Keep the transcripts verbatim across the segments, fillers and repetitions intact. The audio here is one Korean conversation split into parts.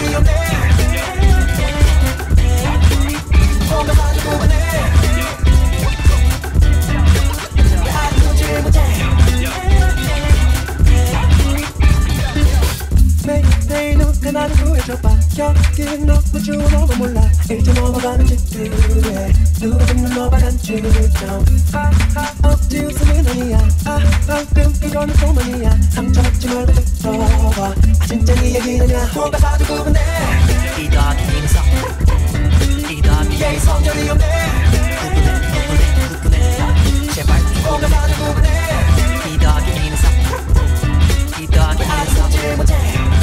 성질이 없네. 뭔가 봐도 구분해. 왜 아직 눈치를 못해. 매일매일 누가 나를 구해줘봐. 여긴 너무 추워 너무 몰라. 일찍 넘어가는 집들에 누구든 눌러봐간 주점. 아아 억지 웃음은 아니야. 아 방금 이거는 소문이야. 상처받지 말고 들어봐. 아 진짜 네 얘기느냐. 뭔가 봐도 구분해. 이 더하기 이는 사 이 더하기 얘 성질이 없네. 구분해 구분해 구분해 제발 뭔가 봐도 구분해. 이 더하기 이는 사 이 더하기 이는 아직 사 성질 못해.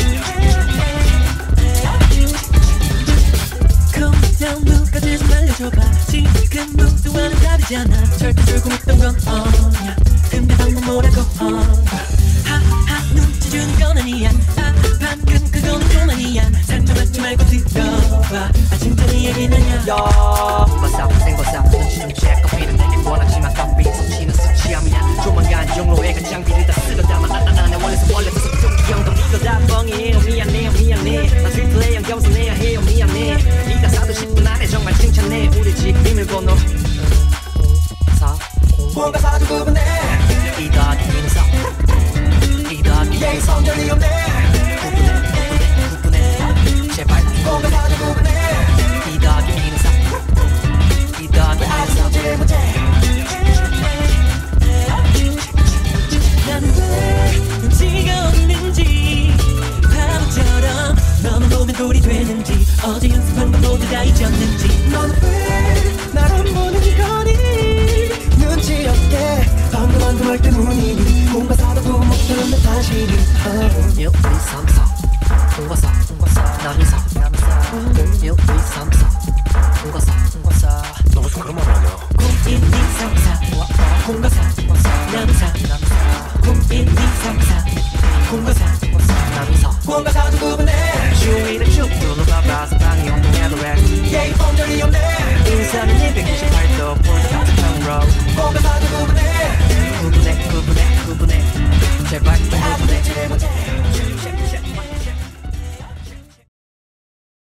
그냥 누가 대서 말려줘봐. 지금 누구와는 다르잖아. 절대 줄고 있던 건 아니야. 근데 방금 뭐라고 하하 눈치 주는 건 아니야. 아 방금 그거는 그만이야. 상처받지 말고 들어봐. 아 진짜 네 얘기느냐. 야 버싸 생버싸 눈치 좀 채. 커피는 내게 원하지만 커피 수치는 수치함이야. 조만간 종로에 간 장비를 다 쓸어 담아. 나나나 원래서 원래서 좀 기억도 믿어 다 뻥이에요. 미안해요 미안해. 나 트리플 A 형 겸손해야 해요 미안해. 이따 사도 십 분 안에 정말 칭찬해. 우리 집 비밀번호 사 뭔가 봐도 구분해. 이 더하기 이는 사 이 더하기 얘 성질이 없네. 구분해 구분해 구분해 제발 뭔가 봐도 구분해. 이 더하기 이는 사 이 더하기 왜 이는 아직 사 성질을 못해. 나는 왜 눈치가 없는지 바보처럼 너만 보면 돌이 되는지 어제 연습한 건 모두 다 잊었는지 넌 왜 날 안 보는 거니. 눈치 없게 방금 한 그 말 때문이니. 뭔가 사다 보면 못하는 사실이. 일, 이, 삼, 사 오가 사